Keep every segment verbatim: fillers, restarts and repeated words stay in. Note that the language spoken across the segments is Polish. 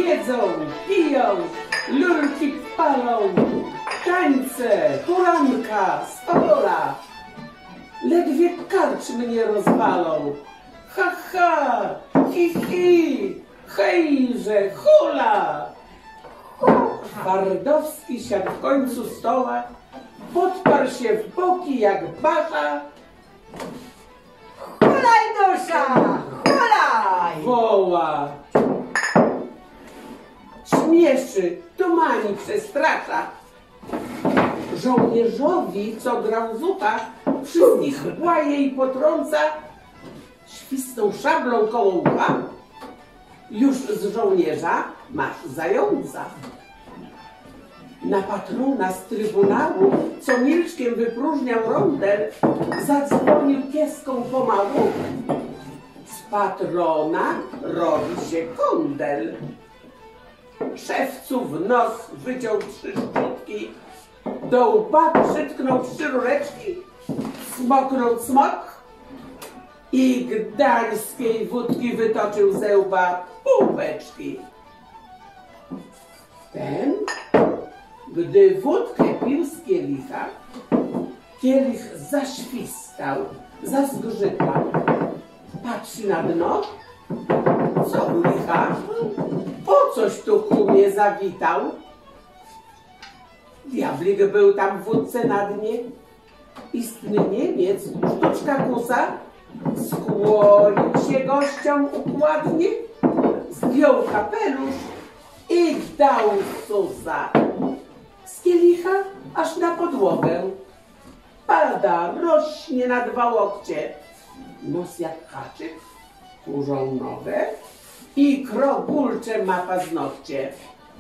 jedzą, piją, lurki palą, tańce, hulanka, stodola. Ledwie karczmy nie rozwalą. Ha, ha, hi, hi, hejże, hula. Twardowski siadł w końcu stoła, podparł się w boki jak basza. Hulaj, dusza, hulaj! Woła. Śmieszy, tumani, przestrasza. Żołnierzowi, co grał z ucha, wszystkich łaje i potrąca, świsnął szablą koło ucha. Już z żołnierza masz zająca. Na patrona z trybunału, co milczkiem wypróżniał rondel, zadzwonił pieską pomału. Z patrona robi się kondel. Szewcu w nos wyciął trzy szczotki, do łba przytknął trzy rureczki, smoknął smok i gdańskiej wódki wytoczył ze łba półbeczki. Ten, gdy wódkę pił z kielicha, kielich zaświstał, zazgrzytał. Patrzy na dno, co u licha? Po coś tu kumie zawitał? Diablik był tam w wódce na dnie. Istny Niemiec, sztuczka kusa, skłonił się gościom układnie, zdjął kapelusz i dał susa. Z kielicha aż na podłogę. Pada, rośnie na dwa łokcie. Nos jak haczyk, kurzą nogę i krogulcze ma paznokcie.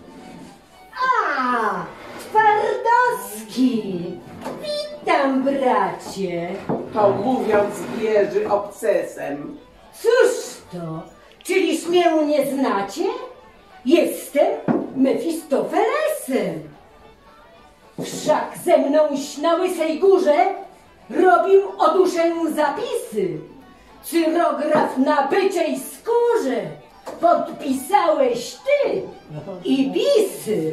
A, Twardowski! Witam, bracie! To mówiąc bieży obcesem. Cóż to? Czyliż mnie nie znacie? Jestem Mefistofelesem. Wszak ze mną na Łysej Górze robił o duszę zapisy. Cyrograf na byczej skórze podpisałeś ty i bisy.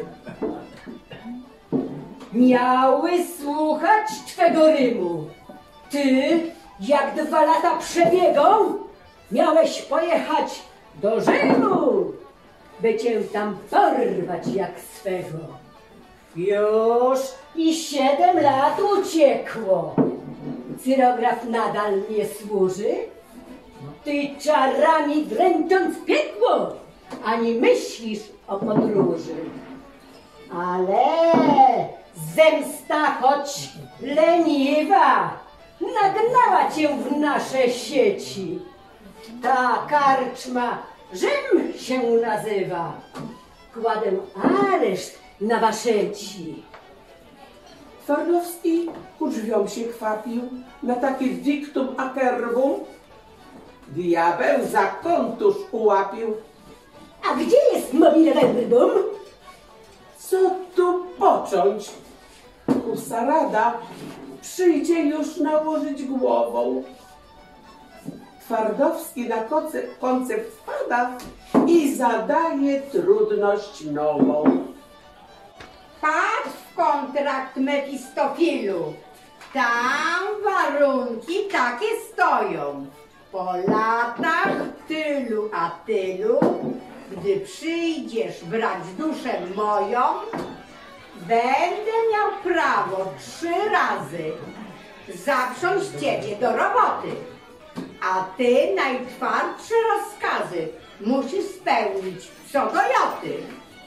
Miały słuchać twego rymu. Ty, jak dwa lata przebiegą, miałeś pojechać do Rzymu, by cię tam porwać jak swego. Już i siedem lat uciekło. Cyrograf nadal nie służy? Ty czarami dręcząc piekło, ani myślisz o podróży. Ale zemsta, choć leniwa, nagnała cię w nasze sieci. Ta karczma Rzym się nazywa. Kładę areszt na waszeci. Twardowski ku drzwiom się kwapił na takie dictum acerbum. Diabeł za kontusz ułapił. A gdzie jest mobile verbum? Co tu począć? Husarada przyjdzie już nałożyć głową. Twardowski na koncept, koncept wpada i zadaje trudność nową. Patrz w kontrakt, Mefistofilu. Tam warunki takie stoją. Po latach tylu a tylu, gdy przyjdziesz brać duszę moją, będę miał prawo trzy razy zaprząść ciebie do roboty. A ty najtwardsze rozkazy musisz spełnić co do joty.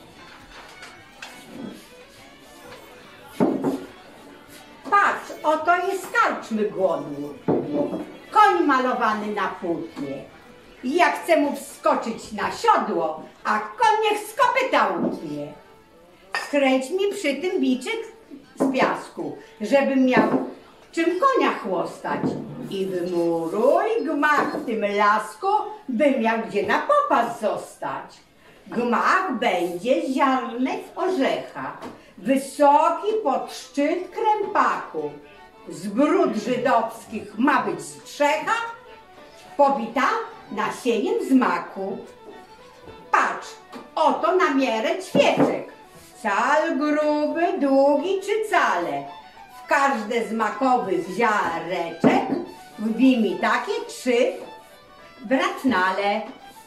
Patrz, oto jest karczmy głodny. Koń malowany na płótnie. Ja chcę mu wskoczyć na siodło, a koń niech z kopyta utnie. Skręć mi przy tym biczyk z piasku, żebym miał czym konia chłostać. I wymuruj gmach w tym lasku, bym miał gdzie na popas zostać. Gmach będzie ziarnek orzecha, wysoki pod szczyt krępaku. Z brud żydowskich ma być strzecha, pobita nasieniem z maku. Patrz, oto na miarę ćwieczek. Cal gruby, długi czy cale. W każde z makowych ziareczek wbij mi takie trzy bratnale.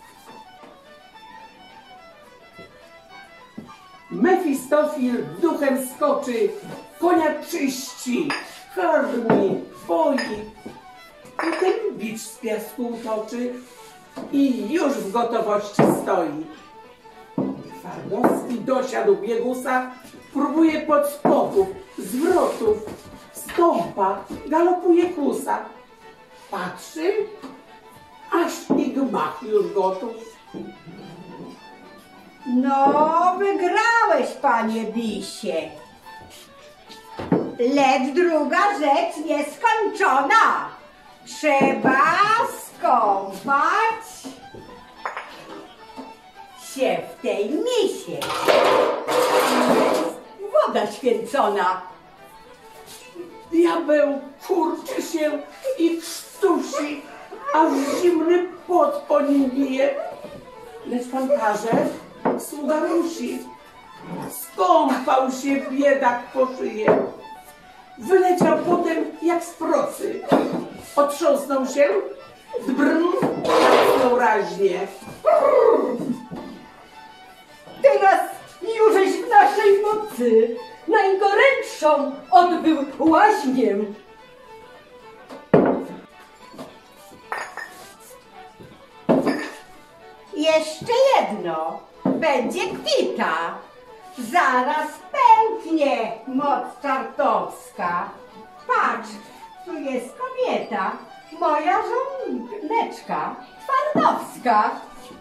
Mefistofil duchem skoczy, konia czyści, karmi, boi. Potem bicz z piasku utoczy i już w gotowości stoi. Twardowski dosiadł biegusa, próbuje podskoków, zwrotów, stąpa, galopuje kusa. Patrzy, aż i gmach już gotów. No, wygrałeś, panie Bisie. Lecz druga rzecz nieskończona. Trzeba skąpać się w tej misie. Woda święcona. Diabeł kurczy się i krztusi, aż zimny pot po nim bije. Lecz pan każe, sługa musi. Skąpał się biedak po szyję. Wyleciał potem jak z procy. Otrząsnął się, drn, zasnął raźnie. Teraz jużeś w naszej mocy najgorętszą odbył łaźnię. Jeszcze jedno, będzie kwita. Zaraz pęknie moc czartowska. Patrz, tu jest kobieta, moja żoneczka, Twardowska.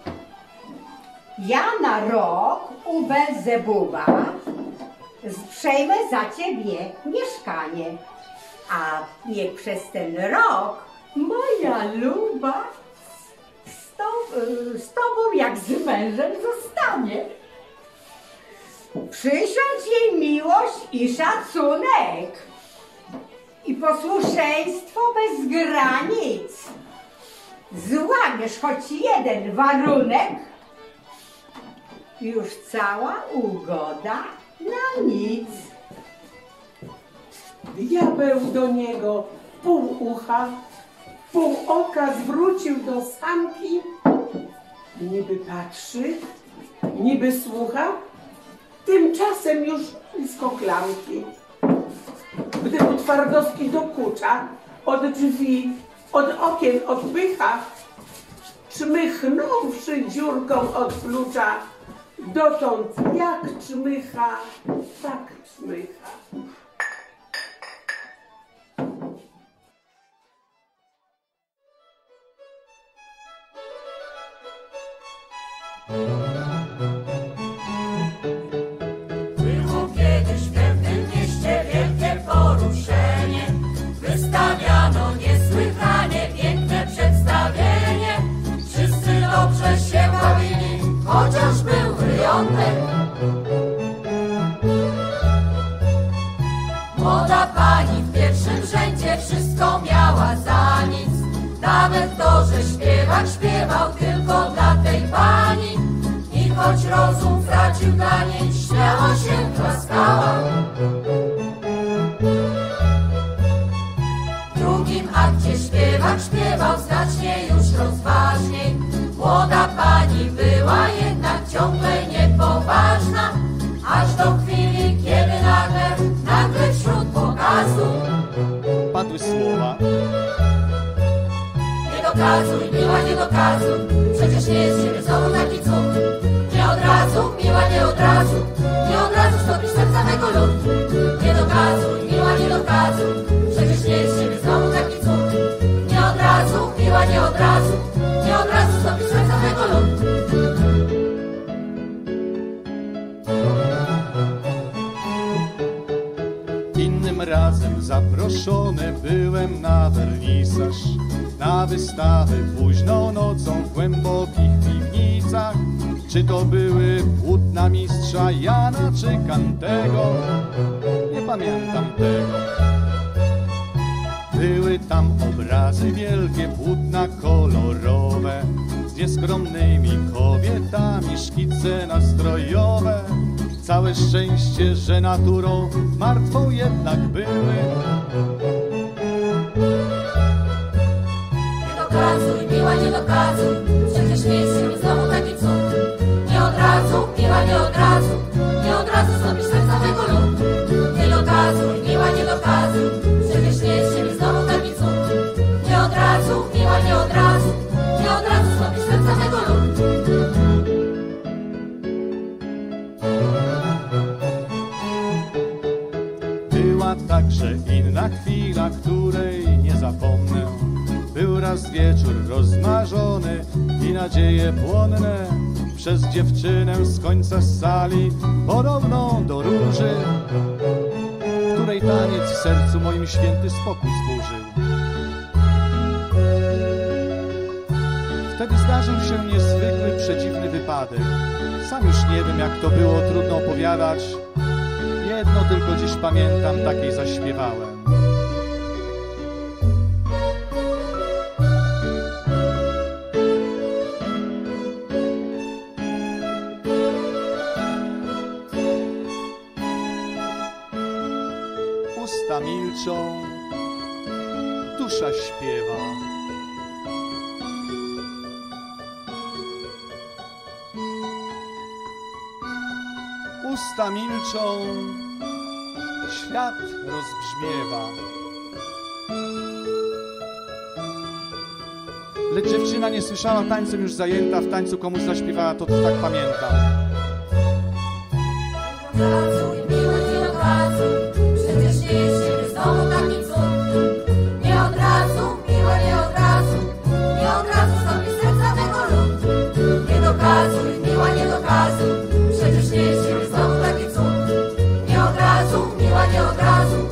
Ja na rok u Belzebuba przejmę za ciebie mieszkanie, a niech przez ten rok moja luba z, to, z tobą jak z mężem zostanie. Przysiądź jej miłość i szacunek i posłuszeństwo bez granic. Złamiesz choć jeden warunek, już cała ugoda na nic. Diabeł do niego pół ucha, pół oka zwrócił do sanki. Niby patrzy, niby słucha, tymczasem już blisko klamki. Gdy mu Twardowski dokucza, od drzwi, od okien odpycha, czmychnąwszy dziurką od klucza, dotąd jak czmycha, tak czmycha. Było kiedyś w pewnym mieście wielkie poruszenie. Wystawiano niesłychanie piękne przedstawienie. Wszyscy dobrze się bawili, chociaż był wyjątek. Młoda pani w pierwszym rzędzie wszystko miała za nic. Nawet to, że śpiewak śpiewał tylko dla tej pani. I choć rozum tracił dla niej, śmiało się klaskała. W drugim akcie śpiewak śpiewał znacznie już rozważniej. Młoda pani była jednak ciągle niepoważna, aż do chwili, kiedy nagle, nagle wśród pokazu padły słowa. Nie dokazuj, miła, nie dokazuj, przecież nie jest siebie znowu taki cud. Nie od razu, miła, nie od razu, nie od razu stopisz serca mego lud. Nie dokazuj, miła, nie dokazuj, przecież nie jest siebie znowu taki cud. Nie od razu, miła, nie od razu, nie od razu stopisz serca mego lud. Innym razem zaproszony byłem na wernisaż, na wystawy późną nocą w głębokich piwnicach. Czy to były płótna mistrza Jana czy Kantego? Nie pamiętam tego. Były tam obrazy wielkie, płótna kolorowe, nieskromnymi kobietami, szkice nastrojowe. Całe szczęście, że naturą martwą jednak były. Nie dokazuj, miła, nie dokazuj, przecież nie jest się znowu taki cud. Nie od razu, miła, nie od razu, nie od razu zrobisz serca mego ludu. Nie dokazuj, miła, nie dokazuj, przecież nie jest się znowu taki cud. Nie od razu, miła, nie od razu, nie od razu zrobisz serca mego ludu. Była także inna chwila, której nie zapomnę. Był raz wieczór rozmarzony i nadzieje płonne przez dziewczynę z końca sali, podobną do róży, której taniec w sercu moim święty spokój zburzył. Wtedy zdarzył się niezwykły, przedziwny wypadek. Sam już nie wiem, jak to było, trudno opowiadać. Jedno tylko dziś pamiętam, takiej zaśpiewałem. Usta milczą, dusza śpiewa. Usta milczą, świat rozbrzmiewa. Lecz dziewczyna nie słyszała, tańcem już zajęta, w tańcu komuś zaśpiewała, to tak pamiętam. Dokazuj, miły, nie dokazuj, przecież nie jest siebie znowu taki cud. Nie od razu, miła, nie od razu, nie od razu zrobisz serca mego ludu. Nie dokazuj, miła, nie dokazuj, przecież nie jest siebie znowu taki cud. Nie od razu, miła, nie od razu,